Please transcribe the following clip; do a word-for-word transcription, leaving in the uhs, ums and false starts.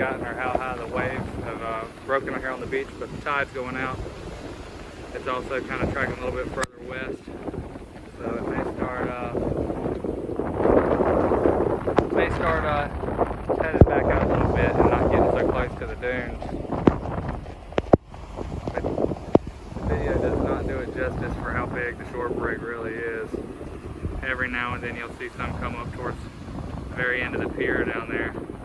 gotten or how high the waves have uh, broken here on the beach, but the tide's going out. It's also kind of tracking a little bit further west, so it may start uh, may start uh, headed back out a little bit and not getting so close to the dunes. But the video does not do it justice for how big the shore break really is. Every now and then you'll see some come up towards the very end of the pier down there.